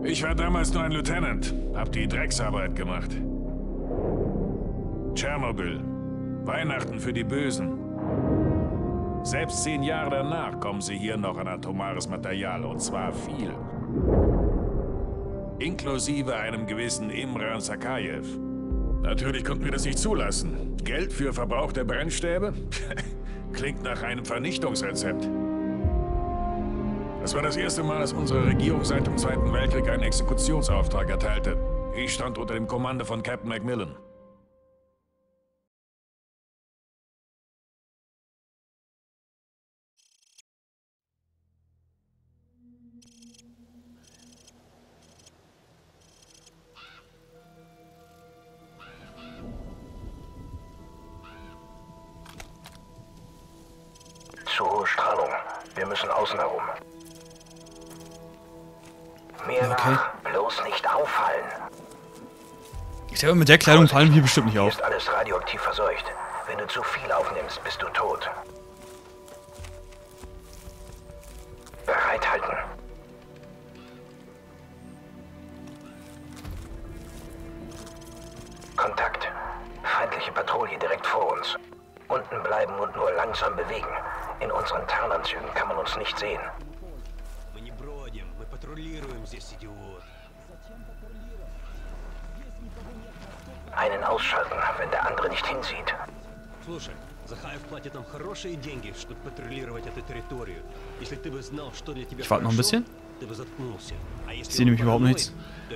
Ich war damals nur ein Lieutenant, hab die Drecksarbeit gemacht. Tschernobyl. Weihnachten für die Bösen. Selbst 10 Jahre danach kommen sie hier noch an atomares Material, und zwar viel. Inklusive einem gewissen Imran Sakayev. Natürlich konnten wir das nicht zulassen. Geld für verbrauchte Brennstäbe? Klingt nach einem Vernichtungsrezept. Das war das erste Mal, dass unsere Regierung seit dem Zweiten Weltkrieg einen Exekutionsauftrag erteilte. Ich stand unter dem Kommando von Captain Macmillan. Zu hohe Strahlung. Wir müssen außen herum. Mir nach. Bloß nicht auffallen. Ich glaube, mit der Kleidung fallen wir bestimmt nicht Hier auf. ist alles radioaktiv verseucht. Wenn du zu viel aufnimmst, bist du tot. Bereithalten. Kontakt. Feindliche Patrouille direkt vor uns. Unten bleiben und nur langsam bewegen. In unseren Tarnanzügen kann man uns nicht sehen. Einen ausschalten, wenn der andere nicht hinsieht. Ich warte noch ein bisschen. Ich sehe nämlich überhaupt nichts.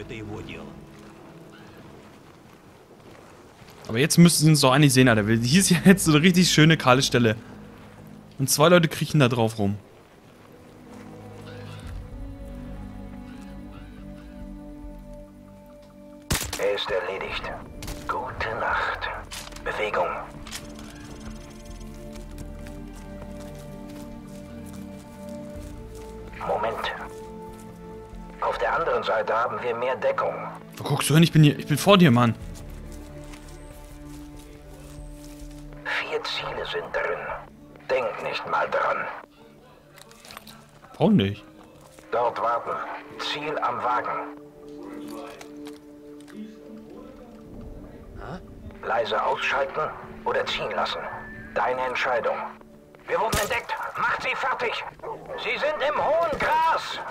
Aber jetzt müssten sie uns doch eigentlich sehen, Alter. Hier ist ja jetzt so eine richtig schöne kahle Stelle. Und 2 Leute kriechen da drauf rum. Er ist erledigt. Gute Nacht. Bewegung. Moment. Auf der anderen Seite haben wir mehr Deckung. Wo guckst du hin? Ich bin vor dir, Mann. 4 Ziele sind drin. Denk nicht mal dran. Warum nicht? Dort warten. Ziel am Wagen. Leise ausschalten oder ziehen lassen. Deine Entscheidung. Wir wurden entdeckt. Macht sie fertig. Sie sind im hohen Gras.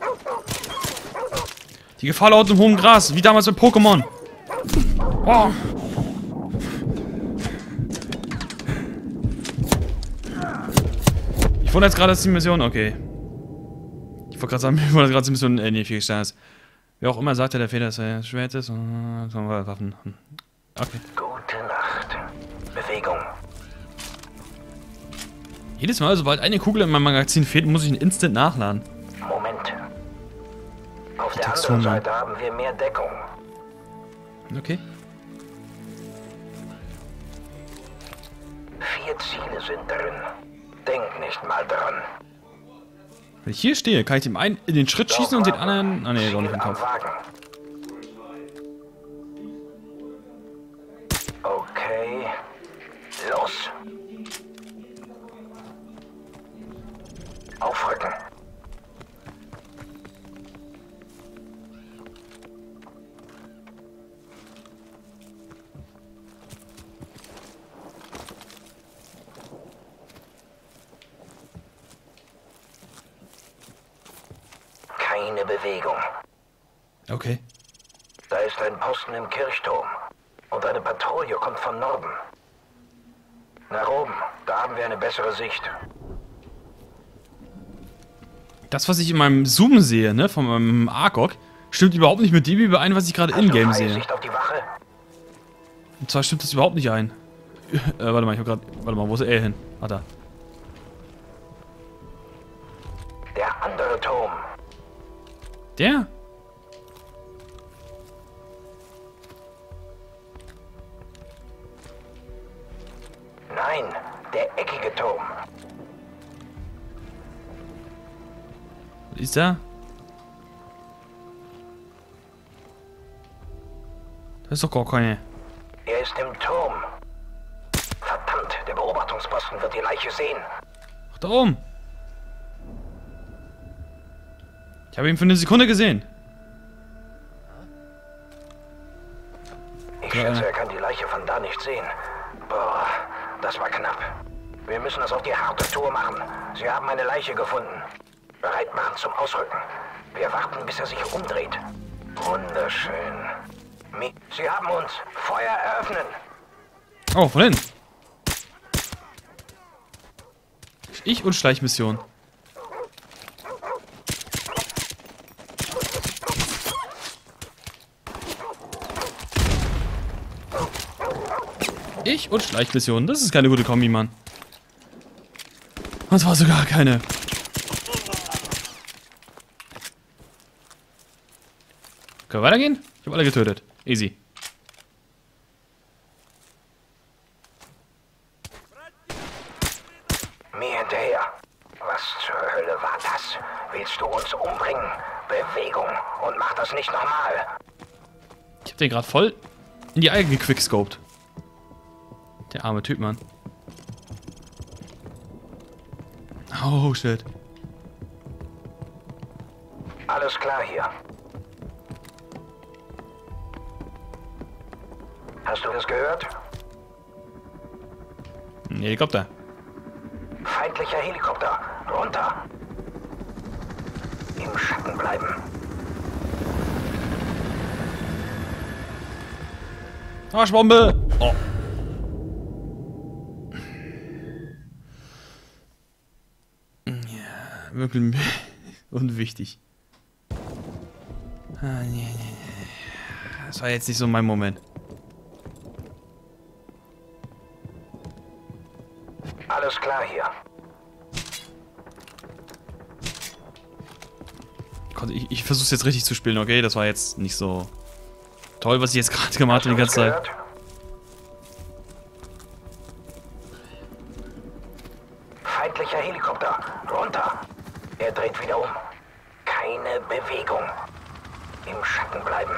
Die Gefahr lauert im hohen Gras, wie damals bei Pokémon. Oh. Ich wundere jetzt gerade, dass die Mission... Okay. Ich wollte gerade sagen, ich wundere gerade, dass die Mission... nee, 4 Sterne ist. Wer auch immer sagte, der Fehler ist schwer ist. Waffen. Okay. Gute Nacht. Bewegung. Jedes Mal, sobald eine Kugel in meinem Magazin fehlt, muss ich ihn instant nachladen. Moment. Auf der anderen Seite haben wir mehr Deckung. Okay. 4 Ziele sind drin. Denk nicht mal dran. Wenn ich hier stehe, kann ich dem einen in den Schritt schießen und den anderen... Ah ne, doch nicht im Kopf. Okay. Los. Aufrücken. Keine Bewegung. Okay. Da ist ein Posten im Kirchturm. Und eine Patrouille kommt von Norden. Nach oben. Da haben wir eine bessere Sicht. Das, was ich in meinem Zoom sehe, ne, von meinem ARGOG, stimmt überhaupt nicht mit dem überein, was ich gerade in-game sehe. Sicht auf die Wache? Und zwar stimmt das überhaupt nicht ein. Warte mal, ich hab grad... Warte mal, wo ist er hin? Ah, da. Der andere Turm. Der? Nein, der eckige Turm. Ist er? Da ist doch gar keine. Er ist im Turm. Verdammt, der Beobachtungsposten wird die Leiche sehen. Ach, da oben. Ich habe ihn für eine Sekunde gesehen. nicht sehen. Boah, das war knapp. Wir müssen das auf die harte Tour machen. Sie haben eine Leiche gefunden. Bereit machen zum Ausrücken. Wir warten, bis er sich umdreht. Wunderschön. Sie haben uns. Feuer eröffnen. Oh, von hinten. Ich und Schleichmission. Ich und Schleichmission. Das ist keine gute Kombi, Mann. Das war sogar keine. Können wir weitergehen? Ich habe alle getötet. Easy. Mir hinterher. Was zur Hölle war das? Willst du uns umbringen? Bewegung. Und mach das nicht nochmal. Ich hab den gerade voll in die Eier gequickscoped. Der arme Typ, Mann. Oh, shit. Alles klar hier. Hast du das gehört? Ein Helikopter. Feindlicher Helikopter. Runter. Im Schatten bleiben. Arschbombe! Oh. Ja, wirklich unwichtig. Ah, nee. Das war jetzt nicht so mein Moment. Alles klar hier. Ich versuch's jetzt richtig zu spielen, okay? Das war jetzt nicht so toll, was ich jetzt gerade gemacht habe die ganze Zeit. Gehört? Feindlicher Helikopter. Runter. Er dreht wieder um. Keine Bewegung. Im Schatten bleiben.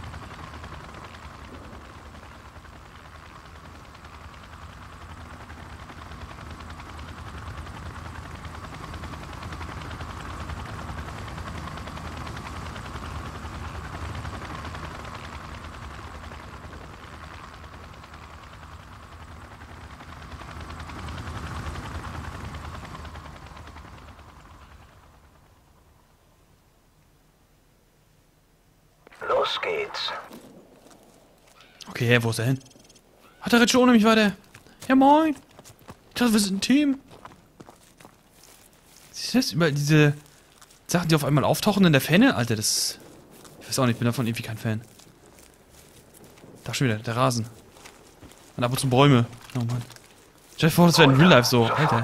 Los geht's. Okay, hey, wo ist er hin? Hat er jetzt schon ohne mich weiter? Ja, moin. Ich dachte, wir sind ein Team. Siehst du das? Über diese Sachen, die auf einmal auftauchen in der Ferne? Alter, das... Ich weiß auch nicht, ich bin davon irgendwie kein Fan. Da schon wieder, der Rasen. Und ab und zu Bäume. Oh Mann. Stell dir vor, das wäre in Real Life so. Alter.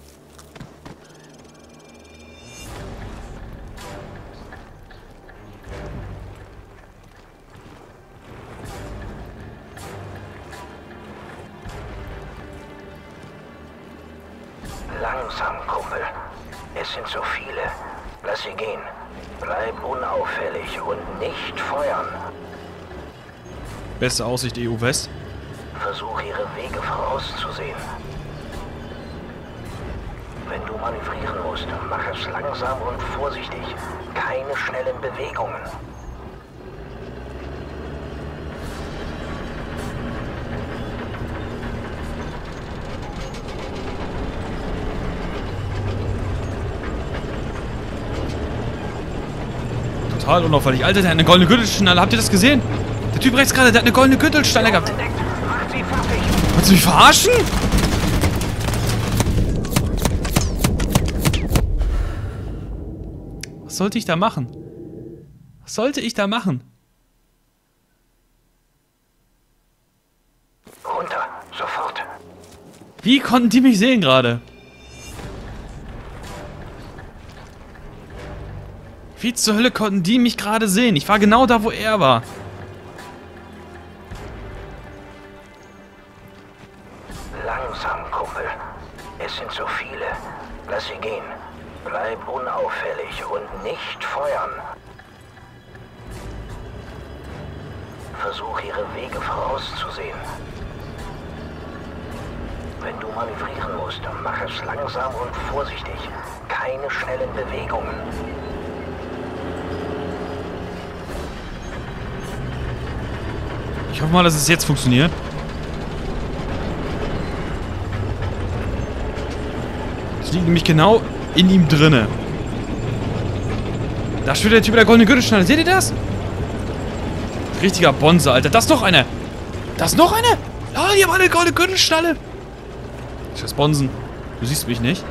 Langsam, Kumpel. Es sind so viele. Lass sie gehen. Bleib unauffällig und nicht feuern. Beste Aussicht EU West. Versuch, ihre Wege vorauszusehen. Wenn du manövrieren musst, mach es langsam und vorsichtig. Keine schnellen Bewegungen. Total unauffällig. Alter, der hat eine goldene Gürtelschnalle. Habt ihr das gesehen? Der Typ rechts gerade, der hat eine goldene Gürtelschnalle gehabt. Entdeckt. Macht sie fertig. Willst du mich verarschen? Was sollte ich da machen? Was sollte ich da machen? Runter. Sofort. Wie konnten die mich sehen gerade? Wie zur Hölle konnten die mich gerade sehen? Ich war genau da, wo er war. Langsam, Kumpel. Es sind so viele. Lass sie gehen. Bleib unauffällig und nicht feuern. Versuch, ihre Wege vorauszusehen. Wenn du manövrieren musst, mach es langsam und vorsichtig. Keine schnellen Bewegungen. Ich hoffe mal, dass es jetzt funktioniert. Das liegt nämlich genau in ihm drinne. Da steht der Typ mit der goldenen Gürtelschnalle. Seht ihr das? Richtiger Bonze, Alter. Das ist noch eine. Das ist noch eine. Oh, die haben alle eine goldene Gürtelschnalle. Scheiß Bonsen. Du siehst mich nicht.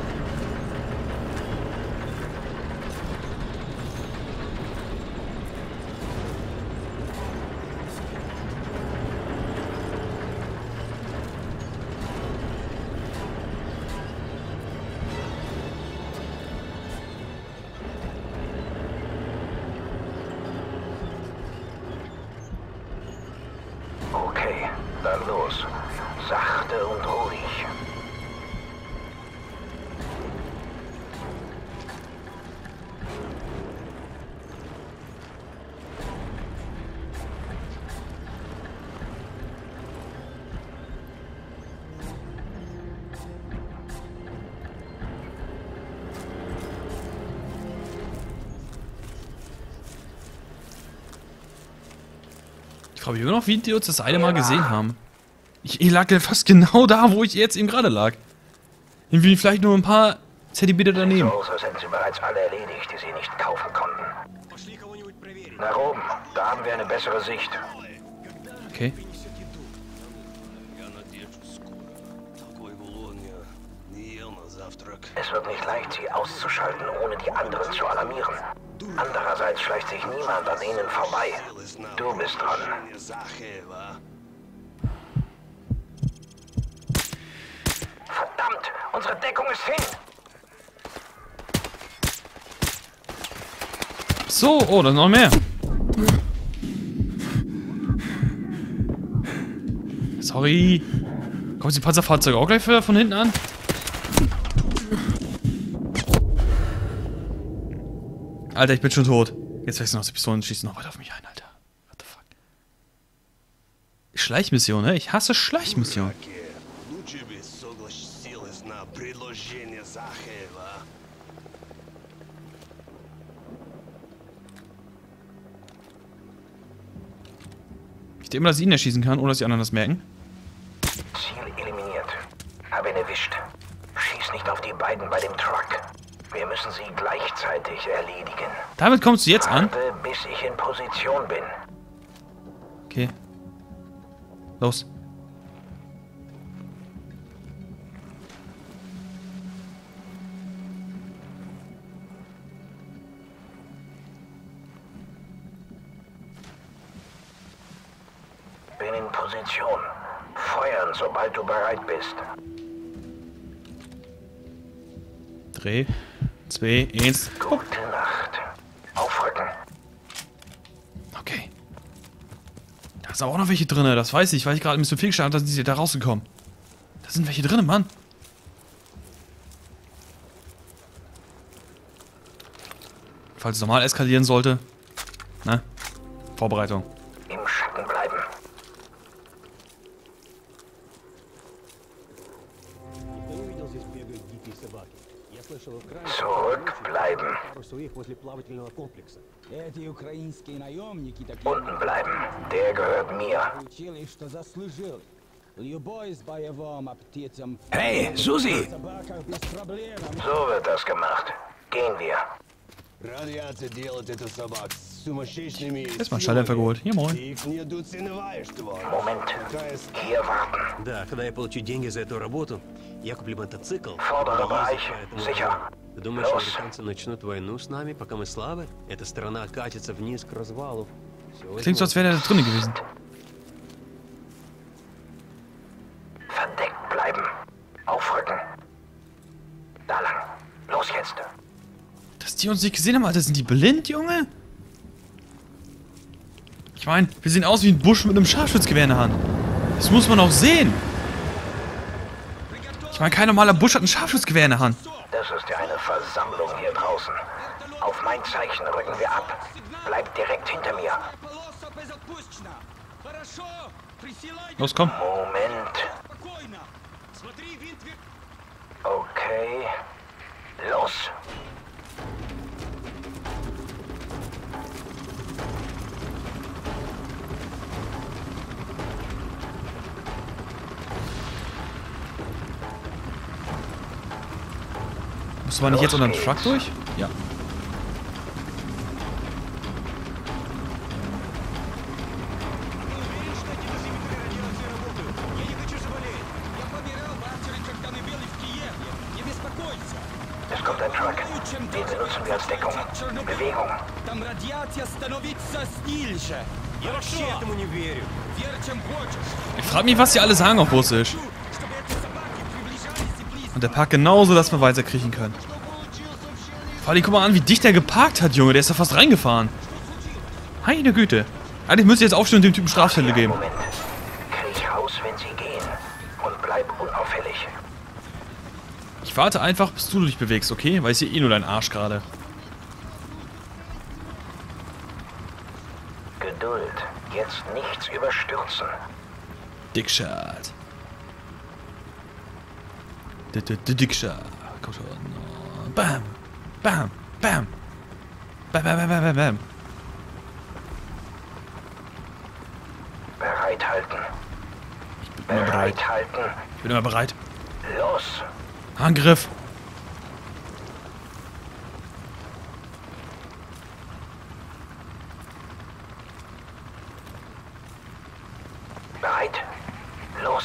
Okay, dann los. Sachte und ruhig. Ich frage mich immer noch, wie die uns das eine Mal gesehen haben. Ich lag ja fast genau da, wo ich jetzt eben gerade lag. Irgendwie vielleicht nur ein paar Zentimeter daneben. So aus, als hätten sie bereits alle erledigt, die sie nicht kaufen konnten. Nach oben, da haben wir eine bessere Sicht. Okay. Es wird nicht leicht, sie auszuschalten, ohne die anderen zu alarmieren. Andererseits schleicht sich niemand an ihnen vorbei. Du bist dran. Verdammt, unsere Deckung ist hin. So, oh, da sind noch mehr. Sorry. Kommt die Panzerfahrzeuge auch gleich von hinten an? Alter, ich bin schon tot. Jetzt wechseln noch die Pistolen und schießen noch weiter auf mich ein, Alter. What the fuck? Schleichmission, ne? Ich hasse Schleichmission. Ich denke immer, dass ich ihn erschießen kann, ohne dass die anderen das merken. Ziel eliminiert. Habe ihn erwischt. Schieß nicht auf die beiden bei dem Truck. Wir müssen sie gleichzeitig erledigen. Damit kommst du jetzt an? Warte, bis ich in Position bin. Okay. Los. Bin in Position. Feuern, sobald du bereit bist. 3, 2, 1. Gute Nacht. Aufrücken. Okay. Da sind aber auch noch welche drin, das weiß ich, weil ich gerade ein bisschen viel gestartet habe, da sind sie da rausgekommen. Da sind welche drin, Mann. Falls es normal eskalieren sollte. Ne? Vorbereitung. Im Schatten bleiben. Zurückbleiben. Unten bleiben. Der gehört mir. Hey, Susi! So wird das gemacht. Gehen wir. Erstmal einen Schalldämpfer geholt. Hier, moin. Moment. Hier warten. Да, когда я получу деньги за эту работу, я куплю мотоцикл. Vorderer Bereich. Sicher. Ты думаешь, Los. американцы начнут войну с нами, пока мы слабы? Эта страна катится вниз к развалу. Klingt so, als wäre der da drinnen gewesen. Verdeckt bleiben. Aufrücken. Da lang. Los jetzt. Dass die uns nicht gesehen haben, Alter. Sind die blind, Junge? Ich meine, wir sehen aus wie ein Busch mit einem Scharfschützgewehr in der Hand. Das muss man auch sehen. Ich meine, kein normaler Busch hat ein Scharfschützgewehr in der Hand. Das ist ja eine Versammlung hier draußen. Auf mein Zeichen rücken wir ab. Bleibt direkt hinter mir. Los, komm. Moment. Okay. Los. Kommst du mal nicht jetzt unter den Truck durch? Ja. Es kommt ein Truck. Den benutzen wir als Deckung. Bewegung. Там радиация становится снильше. Я вообще этому не верю. Верь, чем хочешь. Ich frage mich, was die alle sagen auf Russisch. Чтобы эти собаки приближались и близко. Und der parkt genauso, dass wir weiter kriechen können. Vor allem, guck mal an, wie dicht der geparkt hat, Junge. Der ist da fast reingefahren. Meine Güte. Eigentlich müsste ich jetzt aufstehen und dem Typen Strafzettel geben. Moment. Kriech raus, wenn sie gehen. Und bleib unauffällig. Ich warte einfach, bis du dich bewegst, okay? Weil ich sehe eh nur deinen Arsch gerade. Geduld. Jetzt nichts überstürzen. Dickshot. Dickshot. Komm schon. Bam. Bam. Bam. Bam, bam, bam, bam, bam. Bereit halten. Ich bin immer bereit. Bereit halten. Ich bin immer bereit. Los. Angriff. Bereit. Los.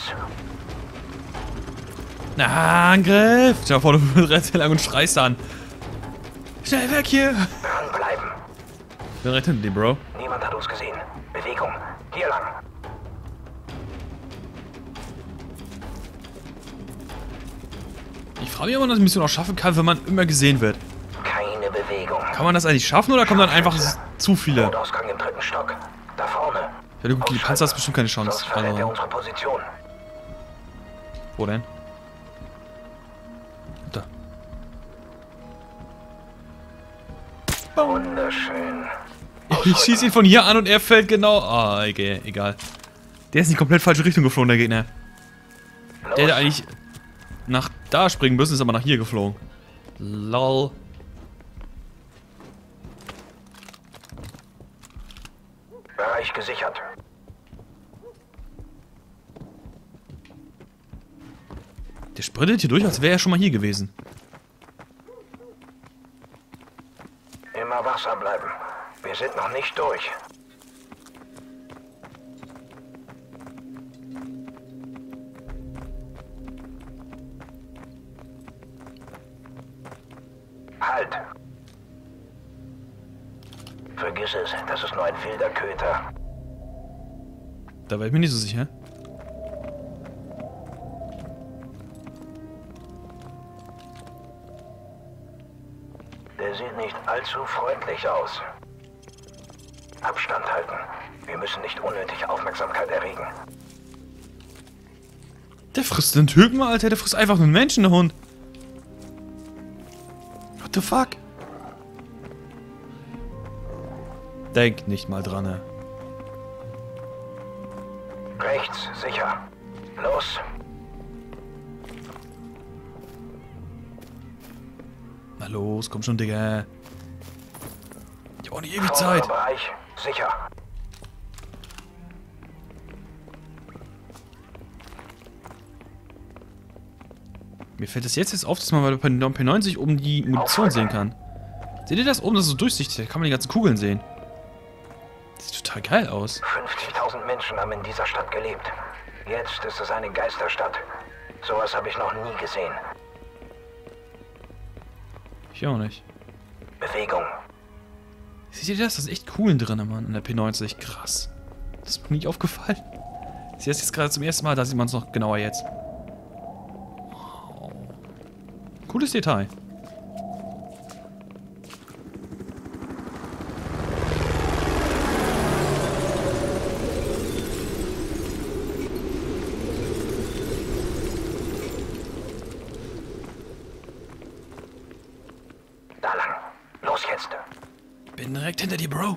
Na, Angriff. Stell dir vor, du rennst hier lang und schreist an. Schnell weg hier. Dranbleiben. Ich bin recht hinter dir, Bro. Niemand hat uns gesehen. Bewegung. Hier lang. Ich frage mich, ob man das Mission auch schaffen kann, wenn man immer gesehen wird. Keine Bewegung. Kann man das eigentlich schaffen oder kommen dann einfach zu viele? Notausgang im 3. Stock. Da vorne. Ja, du, die Panzer hast bestimmt keine Chance. Sonst verrät er Also, unsere Position. wo denn? Da. Wunderschön. Ich schieße ihn von hier an und er fällt genau... Ah, okay, egal. Der ist in die komplett falsche Richtung geflogen, der Gegner. Los. Der hätte eigentlich nach da springen müssen, ist aber nach hier geflogen. Lol. Bereich gesichert. Der sprintet hier durch, als wäre er schon mal hier gewesen. Immer wachsam bleiben. Wir sind noch nicht durch. Halt. Vergiss es, das ist nur ein wilder Köter. Da wäre ich mir nicht so sicher. Der sieht nicht allzu freundlich aus. Abstand halten. Wir müssen nicht unnötig Aufmerksamkeit erregen. Der frisst den Typen, Alter. Der frisst einfach nur einen Menschen, der Hund. What the fuck? Denk nicht mal dran, ne? Rechts, sicher. Los. Na los, komm schon, Digga. Ich hab auch nicht ewig Zeit. Vorderer Bereich, sicher. Mir fällt es jetzt auf, dass man bei der P90 oben die Munition sehen kann. Seht ihr das oben? Das ist so durchsichtig. Da kann man die ganzen Kugeln sehen. Das sieht total geil aus. 50.000 Menschen haben in dieser Stadt gelebt. Jetzt ist es eine Geisterstadt. Sowas habe ich noch nie gesehen. Ich auch nicht. Bewegung. Seht ihr das? Da sind echt Kugeln drin, Mann, in der P90. Krass. Das ist mir nicht aufgefallen. Ich sehe das jetzt gerade zum ersten Mal, da sieht man es noch genauer jetzt. Wow. Cooles Detail. Da lang. Los jetzt. Bin direkt hinter dir, Bro.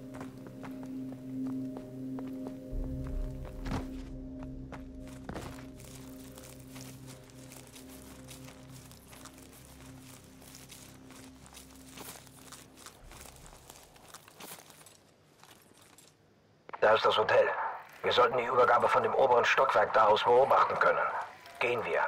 Da ist das Hotel. Wir sollten die Übergabe von dem oberen Stockwerk daraus beobachten können. Gehen wir.